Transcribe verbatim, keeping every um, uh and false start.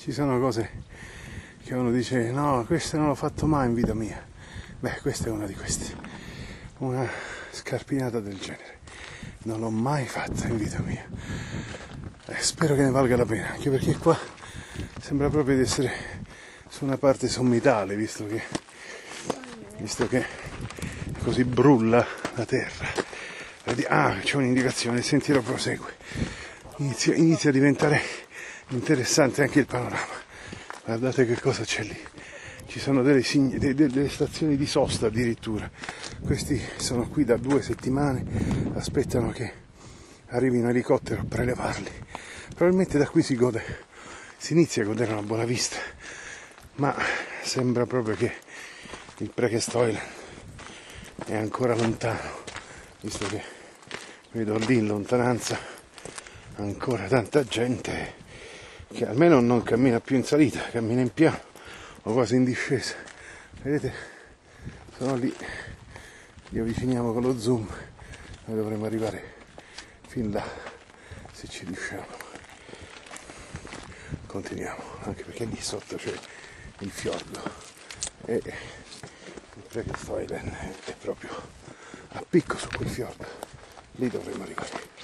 ci sono cose che uno dice no, questo non l'ho fatto mai in vita mia. Beh, questa è una di queste, una scarpinata del genere non l'ho mai fatta in vita mia, eh, spero che ne valga la pena, anche perché qua sembra proprio di essere su una parte sommitale, visto che visto che così brulla la terra. Ah, c'è un'indicazione, il sentiero prosegue, inizia, inizia a diventare interessante anche il panorama. Guardate che cosa c'è lì, ci sono delle, sign- delle stazioni di sosta addirittura. Questi sono qui da due settimane, aspettano che arrivi un elicottero a prelevarli. Probabilmente da qui si gode, si inizia a godere una buona vista, ma sembra proprio che il Prekestolen è ancora lontano, visto che vedo lì in lontananza ancora tanta gente che almeno non cammina più in salita, cammina in piano o quasi in discesa. Vedete, sono lì, li avviciniamo con lo zoom, noi dovremo arrivare fin là se ci riusciamo. Continuiamo, anche perché lì sotto c'è il fiordo e il Prekestolen è proprio a picco su quel fiordo, lì dovremo arrivare.